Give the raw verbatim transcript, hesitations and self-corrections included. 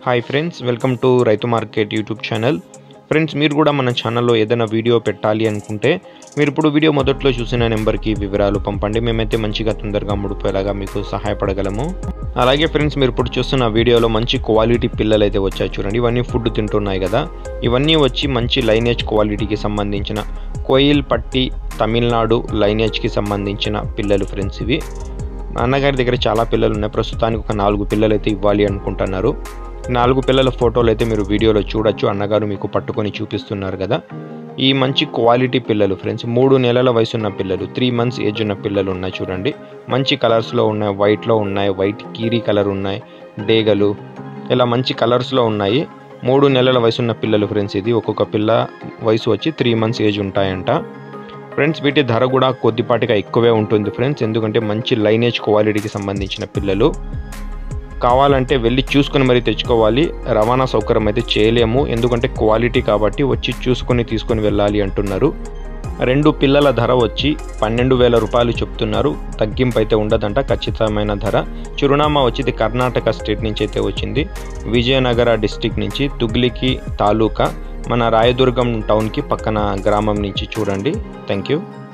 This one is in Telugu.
హాయ్ ఫ్రెండ్స్, వెల్కమ్ టు రైతు మార్కెట్ యూట్యూబ్ ఛానల్. ఫ్రెండ్స్, మీరు కూడా మన ఛానల్లో ఏదైనా వీడియో పెట్టాలి అనుకుంటే మీరు ఇప్పుడు వీడియో మొదట్లో చూసిన నెంబర్కి వివరాలు పంపండి. మేమైతే మంచిగా తొందరగా ముడిపోయేలాగా మీకు సహాయపడగలము. అలాగే ఫ్రెండ్స్, మీరు ఇప్పుడు చూస్తున్న వీడియోలో మంచి క్వాలిటీ పిల్లలు అయితే వచ్చాయి చూడండి. ఇవన్నీ ఫుడ్ తింటున్నాయి కదా. ఇవన్నీ వచ్చి మంచి లైనేజ్ క్వాలిటీకి సంబంధించిన కోయిల్ పట్టి తమిళనాడు లైనేజ్కి సంబంధించిన పిల్లలు ఫ్రెండ్స్. ఇవి అన్నగారి దగ్గర చాలా పిల్లలు ఉన్నాయి. ప్రస్తుతానికి ఒక నాలుగు పిల్లలు అయితే ఇవ్వాలి అనుకుంటున్నారు. నాలుగు పిల్లల ఫోటోలు అయితే మీరు వీడియోలో చూడొచ్చు. అన్నగారు మీకు పట్టుకొని చూపిస్తున్నారు కదా. ఈ మంచి క్వాలిటీ పిల్లలు ఫ్రెండ్స్. మూడు నెలల వయసు ఉన్న పిల్లలు, త్రీ మంత్స్ ఏజ్ ఉన్న పిల్లలు ఉన్నాయి చూడండి. మంచి కలర్స్లో ఉన్నాయి, వైట్లో ఉన్నాయి, వైట్ కీరీ కలర్ ఉన్నాయి, డేగలు ఇలా మంచి కలర్స్లో ఉన్నాయి. మూడు నెలల వయసు ఉన్న పిల్లలు ఫ్రెండ్స్. ఇది ఒక్కొక్క పిల్ల వయసు వచ్చి త్రీ మంత్స్ ఏజ్ ఉంటాయంట ఫ్రెండ్స్. వీటి ధర కూడా కొద్దిపాటిగా ఎక్కువే ఉంటుంది ఫ్రెండ్స్, ఎందుకంటే మంచి లైనేజ్ క్వాలిటీకి సంబంధించిన పిల్లలు. కావాలంటే వెళ్ళి చూసుకొని మరీ తెచ్చుకోవాలి. రవాణా సౌకర్యం అయితే చేయలేము, ఎందుకంటే క్వాలిటీ కాబట్టి వచ్చి చూసుకొని తీసుకొని వెళ్ళాలి అంటున్నారు. రెండు పిల్లల ధర వచ్చి పన్నెండు వేల రూపాయలు చెప్తున్నారు. తగ్గింపు అయితే ఉండదంట, ఖచ్చితమైన ధర. చిరునామా వచ్చి ఇది కర్ణాటక స్టేట్ నుంచి అయితే వచ్చింది. విజయనగర డిస్టిక్ నుంచి, తుగ్లికి తాలూకా, మన రాయదుర్గం టౌన్కి పక్కన గ్రామం నుంచి చూడండి. Thank you.